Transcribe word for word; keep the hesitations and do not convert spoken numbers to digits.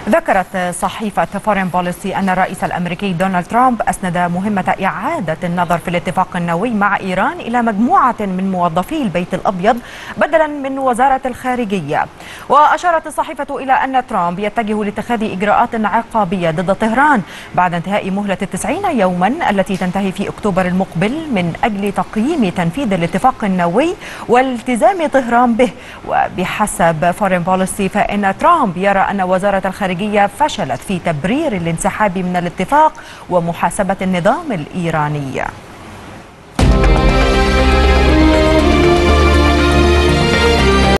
ذكرت صحيفة فورين بوليسي أن الرئيس الأمريكي دونالد ترامب أسند مهمة إعادة النظر في الاتفاق النووي مع إيران إلى مجموعة من موظفي البيت الأبيض بدلا من وزارة الخارجية. وأشارت الصحيفة إلى أن ترامب يتجه لاتخاذ إجراءات عقابية ضد طهران بعد انتهاء مهلة التسعين يوما التي تنتهي في أكتوبر المقبل من أجل تقييم تنفيذ الاتفاق النووي والتزام طهران به. وبحسب فورين بوليسي فإن ترامب يرى أن وزارة الخارجية فشلت في تبرير الانسحاب من الاتفاق ومحاسبة النظام الإيراني.